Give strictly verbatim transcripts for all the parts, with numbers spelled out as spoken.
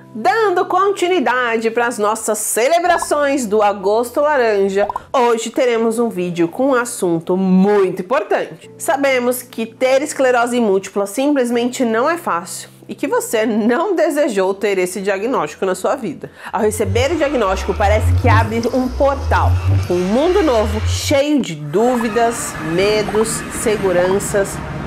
Dando continuidade para as nossas celebrações do Agosto Laranja, hoje teremos um vídeo com um assunto muito importante. Sabemos que ter esclerose múltipla simplesmente não é fácil e que você não desejou ter esse diagnóstico na sua vida. Ao receber o diagnóstico, parece que abre um portal, um mundo novo, cheio de dúvidas, medos, seguranças,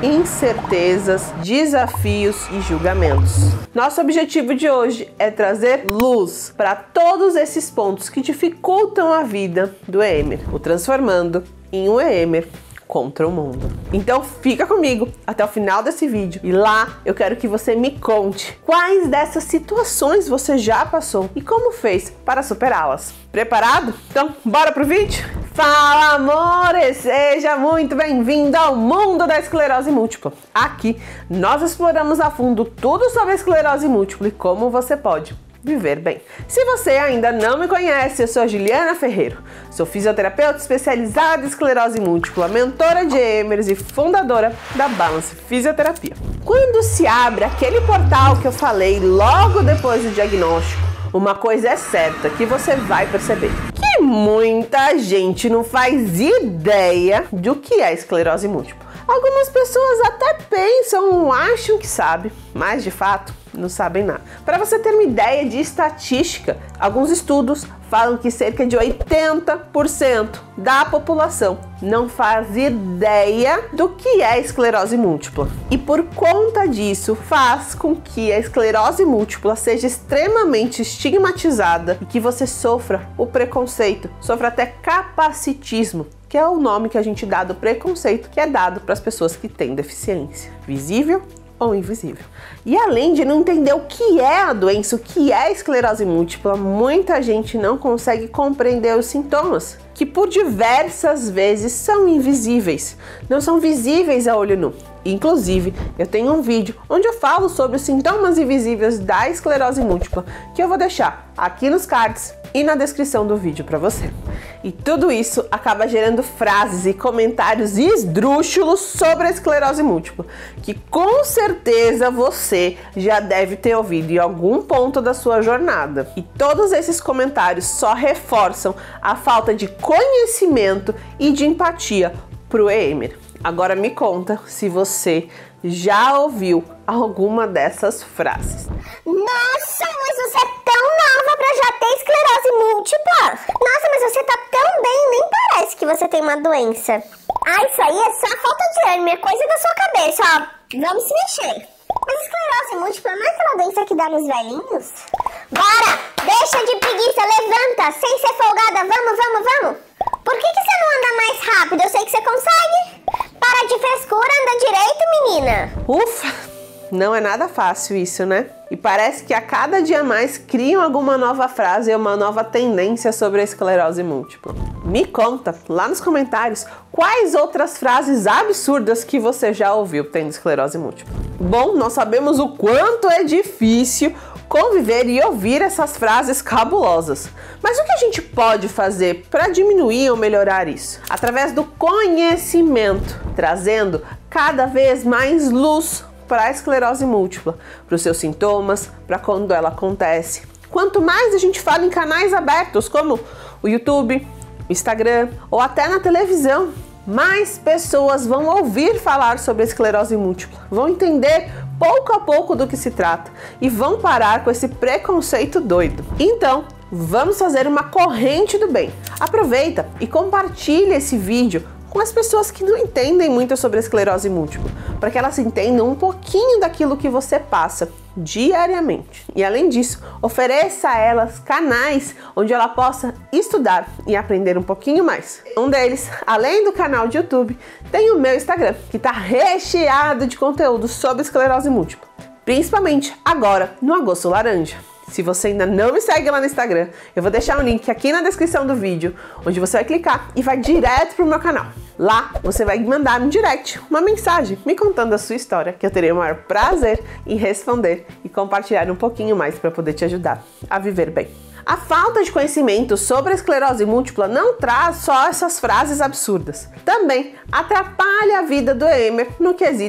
incertezas, desafios e julgamentos. Nosso objetivo de hoje é trazer luz para todos esses pontos que dificultam a vida do Emer, o transformando em um Emer contra o mundo. Então fica comigo até o final desse vídeo e lá eu quero que você me conte quais dessas situações você já passou e como fez para superá-las. Preparado? Então bora pro vídeo? Fala, amores! Seja muito bem-vindo ao mundo da esclerose múltipla. Aqui nós exploramos a fundo tudo sobre a esclerose múltipla e como você pode viver bem. Se você ainda não me conhece, eu sou a Juliana Ferreiro, sou fisioterapeuta especializada em esclerose múltipla, mentora de Emers e fundadora da Balance Fisioterapia. Quando se abre aquele portal que eu falei logo depois do diagnóstico, uma coisa é certa que você vai perceber: que muita gente não faz ideia do que é esclerose múltipla. Algumas pessoas até pensam, acham que sabem, mas de fato não sabem nada. Para você ter uma ideia de estatística, alguns estudos falam que cerca de oitenta por cento da população não faz ideia do que é esclerose múltipla. E por conta disso, faz com que a esclerose múltipla seja extremamente estigmatizada e que você sofra o preconceito, sofra até capacitismo, que é o nome que a gente dá do preconceito que é dado para as pessoas que têm deficiência, visível ou invisível. E além de não entender o que é a doença, o que é a esclerose múltipla, muita gente não consegue compreender os sintomas, que por diversas vezes são invisíveis, não são visíveis a olho nu. Inclusive, eu tenho um vídeo onde eu falo sobre os sintomas invisíveis da esclerose múltipla, que eu vou deixar aqui nos cards e na descrição do vídeo para você. E tudo isso acaba gerando frases e comentários esdrúxulos sobre a esclerose múltipla, que com certeza você já deve ter ouvido em algum ponto da sua jornada. E todos esses comentários só reforçam a falta de conhecimento e de empatia pro Emer. Agora me conta se você já ouviu alguma dessas frases. Nossa, mas você é tão nova pra já ter esclerose múltipla? Nossa, mas você tá tão bem, nem parece que você tem uma doença. Ah, isso aí é só falta de ânimo, é coisa da sua cabeça, ó. Vamos se mexer. Mas esclerose múltipla não é aquela doença que dá nos velhinhos? Bora! Deixa de preguiça, levanta, sem ser folgada, vamos, vamos, vamos! Por que que você não anda mais rápido? Eu sei que você consegue. Para de frescura, anda direito, menina. Ufa, não é nada fácil isso, né? E parece que a cada dia mais criam alguma nova frase e uma nova tendência sobre a esclerose múltipla. Me conta lá nos comentários quais outras frases absurdas que você já ouviu tendo esclerose múltipla. Bom, nós sabemos o quanto é difícil conviver e ouvir essas frases cabulosas. Mas o que a gente pode fazer para diminuir ou melhorar isso? Através do conhecimento, trazendo cada vez mais luz para a esclerose múltipla, para os seus sintomas, para quando ela acontece. Quanto mais a gente fala em canais abertos, como o YouTube, o Instagram ou até na televisão, mais pessoas vão ouvir falar sobre a esclerose múltipla, vão entender pouco a pouco do que se trata e vão parar com esse preconceito doido. Então, vamos fazer uma corrente do bem. Aproveita e compartilha esse vídeo com as pessoas que não entendem muito sobre a esclerose múltipla, para que elas entendam um pouquinho daquilo que você passa diariamente. E além disso, ofereça a elas canais onde ela possa estudar e aprender um pouquinho mais. Um deles, além do canal de YouTube, tem o meu Instagram, que está recheado de conteúdo sobre esclerose múltipla, principalmente agora no Agosto Laranja. Se você ainda não me segue lá no Instagram, eu vou deixar um link aqui na descrição do vídeo, onde você vai clicar e vai direto pro meu canal. Lá você vai mandar no direct uma mensagem me contando a sua história, que eu terei o maior prazer em responder e compartilhar um pouquinho mais para poder te ajudar a viver bem. A falta de conhecimento sobre a esclerose múltipla não traz só essas frases absurdas. Também atrapalha a vida do Emer no quesito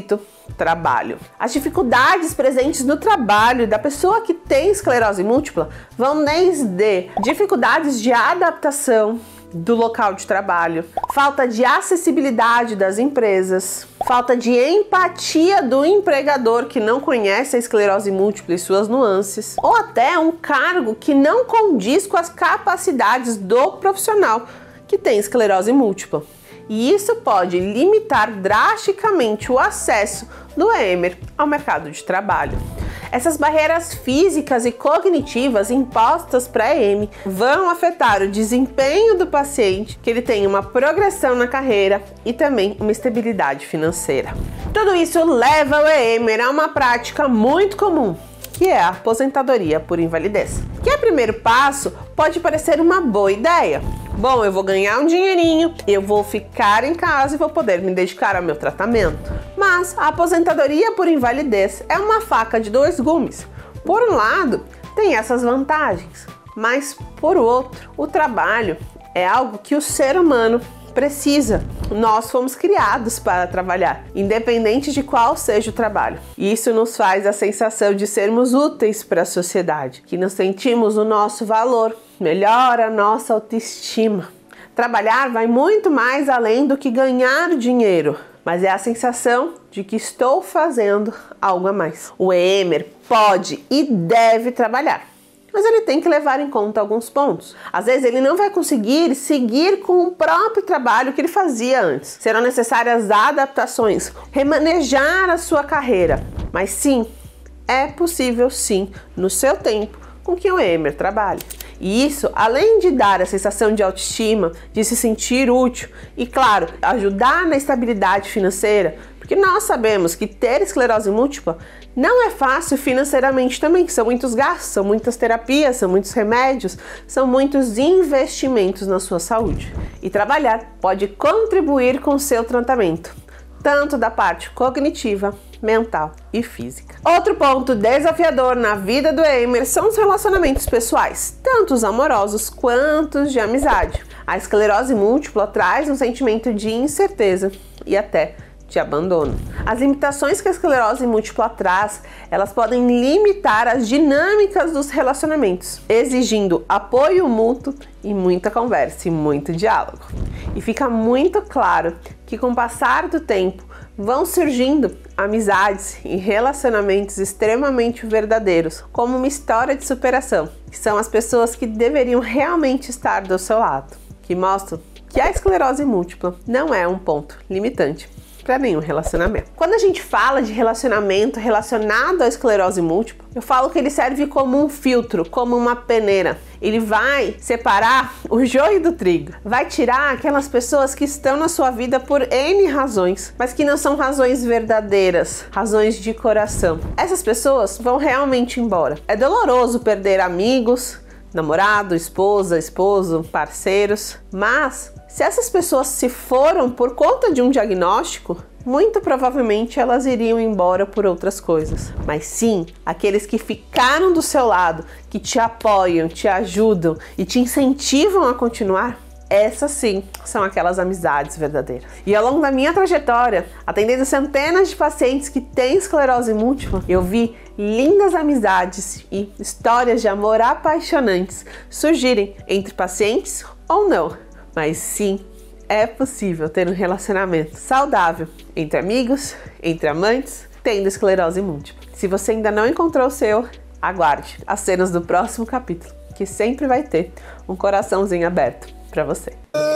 trabalho. As dificuldades presentes no trabalho da pessoa que tem esclerose múltipla vão desde dificuldades de adaptação do local de trabalho, falta de acessibilidade das empresas, falta de empatia do empregador que não conhece a esclerose múltipla e suas nuances, ou até um cargo que não condiz com as capacidades do profissional que tem esclerose múltipla. E isso pode limitar drasticamente o acesso do E M E R ao mercado de trabalho. Essas barreiras físicas e cognitivas impostas para E M vão afetar o desempenho do paciente, que ele tenha uma progressão na carreira e também uma estabilidade financeira. Tudo isso leva o E M E R a uma prática muito comum, que é a aposentadoria por invalidez. Que a primeiro passo pode parecer uma boa ideia. Bom, eu vou ganhar um dinheirinho, eu vou ficar em casa e vou poder me dedicar ao meu tratamento. Mas a aposentadoria por invalidez é uma faca de dois gumes. Por um lado, tem essas vantagens, mas por outro, o trabalho é algo que o ser humano precisa. Nós fomos criados para trabalhar, independente de qual seja o trabalho. Isso nos faz a sensação de sermos úteis para a sociedade, que nos sentimos o nosso valor, melhora a nossa autoestima. Trabalhar vai muito mais além do que ganhar dinheiro, mas é a sensação de que estou fazendo algo a mais. O E M E R pode e deve trabalhar, mas ele tem que levar em conta alguns pontos. Às vezes ele não vai conseguir seguir com o próprio trabalho que ele fazia antes. Serão necessárias adaptações, remanejar a sua carreira. Mas sim, é possível sim, no seu tempo, com que o E M E R trabalhe. E isso, além de dar a sensação de autoestima, de se sentir útil e, claro, ajudar na estabilidade financeira, porque nós sabemos que ter esclerose múltipla não é fácil financeiramente também. São muitos gastos, são muitas terapias, são muitos remédios, são muitos investimentos na sua saúde. E trabalhar pode contribuir com o seu tratamento, tanto da parte cognitiva, mental e física. Outro ponto desafiador na vida do E M E R são os relacionamentos pessoais, tanto os amorosos quanto os de amizade. A esclerose múltipla traz um sentimento de incerteza e até de abandono. As limitações que a esclerose múltipla traz, elas podem limitar as dinâmicas dos relacionamentos, exigindo apoio mútuo e muita conversa e muito diálogo. E fica muito claro que com o passar do tempo vão surgindo amizades e relacionamentos extremamente verdadeiros, como uma história de superação, que são as pessoas que deveriam realmente estar do seu lado, que mostram que a esclerose múltipla não é um ponto limitante para nenhum relacionamento. Quando a gente fala de relacionamento relacionado à esclerose múltipla, eu falo que ele serve como um filtro, como uma peneira. Ele vai separar o joio do trigo, vai tirar aquelas pessoas que estão na sua vida por N razões, mas que não são razões verdadeiras, razões de coração. Essas pessoas vão realmente embora. É doloroso perder amigos, namorado, esposa, esposo, parceiros, mas se essas pessoas se foram por conta de um diagnóstico, muito provavelmente elas iriam embora por outras coisas. Mas sim, aqueles que ficaram do seu lado, que te apoiam, te ajudam e te incentivam a continuar, essas sim são aquelas amizades verdadeiras. E ao longo da minha trajetória, atendendo centenas de pacientes que têm esclerose múltipla, eu vi lindas amizades e histórias de amor apaixonantes surgirem entre pacientes ou não. Mas sim, é possível ter um relacionamento saudável entre amigos, entre amantes, tendo esclerose múltipla. Se você ainda não encontrou o seu, aguarde as cenas do próximo capítulo, que sempre vai ter um coraçãozinho aberto para você.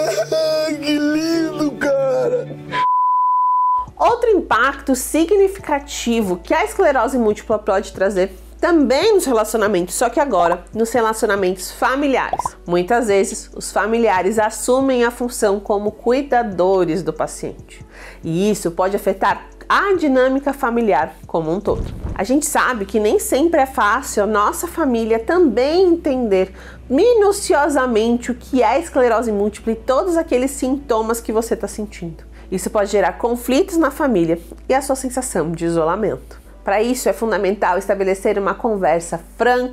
Que lindo, cara! Outro impacto significativo que a esclerose múltipla pode trazer também nos relacionamentos, só que agora nos relacionamentos familiares. Muitas vezes os familiares assumem a função como cuidadores do paciente, e isso pode afetar a dinâmica familiar como um todo. A gente sabe que nem sempre é fácil a nossa família também entender minuciosamente o que é esclerose múltipla e todos aqueles sintomas que você está sentindo. Isso pode gerar conflitos na família e a sua sensação de isolamento. Para isso é fundamental estabelecer uma conversa franca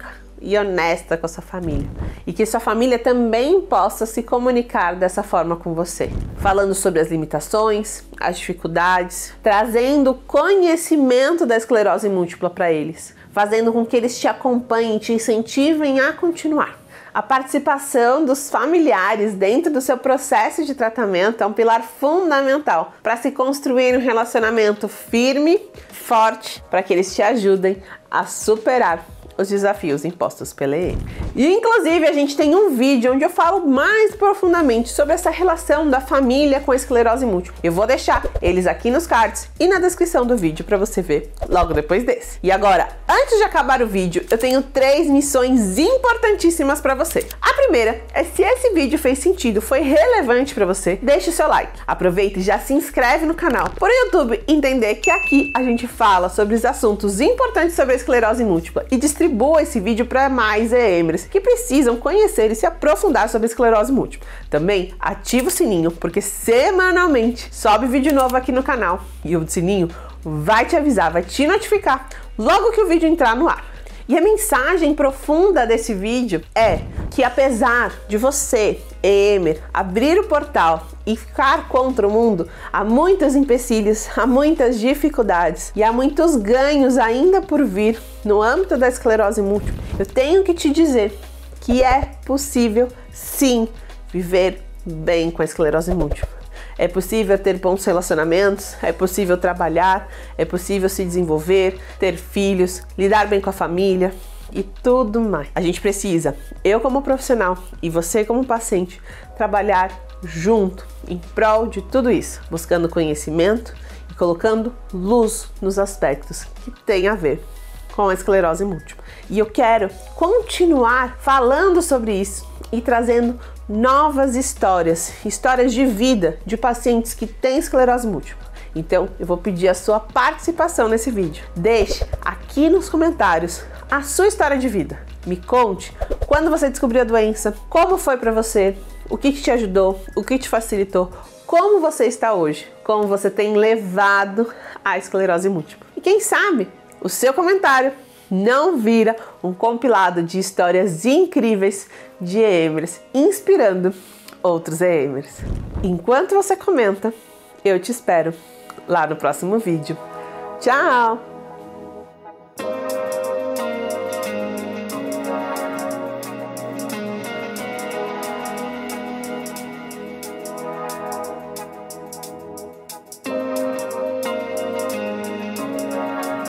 e honesta com a sua família. E que sua família também possa se comunicar dessa forma com você. Falando sobre as limitações, as dificuldades, trazendo conhecimento da esclerose múltipla para eles. Fazendo com que eles te acompanhem e te incentivem a continuar. A participação dos familiares dentro do seu processo de tratamento é um pilar fundamental para se construir um relacionamento firme, forte, para que eles te ajudem a superar os desafios impostos pela E M. E inclusive a gente tem um vídeo onde eu falo mais profundamente sobre essa relação da família com a esclerose múltipla. Eu vou deixar eles aqui nos cards e na descrição do vídeo para você ver logo depois desse. E agora, antes de acabar o vídeo, eu tenho três missões importantíssimas para você. A primeira é, se esse vídeo fez sentido, foi relevante para você, deixe o seu like. Aproveita e já se inscreve no canal, para o YouTube entender que aqui a gente fala sobre os assuntos importantes sobre a esclerose múltipla e distribui Distribua esse vídeo para mais E Mers que precisam conhecer e se aprofundar sobre a esclerose múltipla. Também ativa o sininho, porque semanalmente sobe vídeo novo aqui no canal e o sininho vai te avisar, vai te notificar logo que o vídeo entrar no ar. E a mensagem profunda desse vídeo é que, apesar de você, E M, abrir o portal e ficar contra o mundo, há muitos empecilhos, há muitas dificuldades e há muitos ganhos ainda por vir no âmbito da esclerose múltipla. Eu tenho que te dizer que é possível, sim, viver bem com a esclerose múltipla. É possível ter bons relacionamentos, é possível trabalhar, é possível se desenvolver, ter filhos, lidar bem com a família e tudo mais. A gente precisa, eu como profissional e você como paciente, trabalhar junto em prol de tudo isso, buscando conhecimento e colocando luz nos aspectos que têm a ver com a esclerose múltipla. E eu quero continuar falando sobre isso e trazendo novas histórias, histórias de vida de pacientes que têm esclerose múltipla. Então, eu vou pedir a sua participação nesse vídeo. Deixe aqui nos comentários a sua história de vida. Me conte quando você descobriu a doença, como foi para você, o que, que te ajudou, o que te facilitou, como você está hoje, como você tem levado a esclerose múltipla. E quem sabe o seu comentário não vira um compilado de histórias incríveis de E Mers, inspirando outros E Mers. Enquanto você comenta, eu te espero lá no próximo vídeo. Tchau!